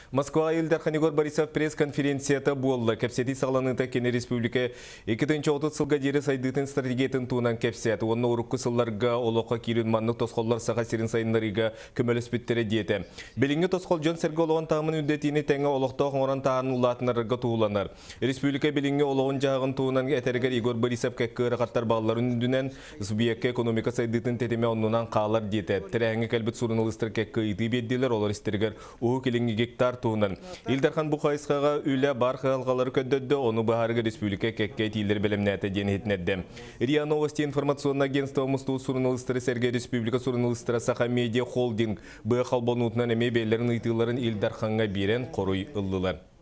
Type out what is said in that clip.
Москва Илдархан Егор Борисов пресс-конференцията болды. Кепсети сағланыта кені республика 2-30 сылға дері сайдытын стратегиятын туынан кепсет. Оны ұрыққы сылларға олыққа кейлін манны тосқоллар саға серін сайынларыға көмел өспеттері деті. Беліңі тосқол Джон Сергі олығын тағымын үндетіні тәңі олықта оңыран тағын ұлатынарға туыланар. Республика беліңі олығын жағын туынан әтергер Егор Борисов кәккері қаттар бағыларын үндінен субъекке экономика сайдытын тетеме онынан қалар деті. Тірәңі кәлбіт сұрынылыстыр кәккі үйті бедділер олар істергер ұғы келіңі гектар туынан. Илдархан Бұқайысқаға үлі бар қағалғалары көддөді, оны бағарғы республика кәкке тиілдер білімнәті денетінеді. РИА Новости информационный агентство мұсту сұрынылыстыры Сәрге республика сұрынылыстыры Саха Медиа Холдинг бұға қалбонутынан әме бейлерін ұйтыларын Илдарханға берен қоруй ұллылар.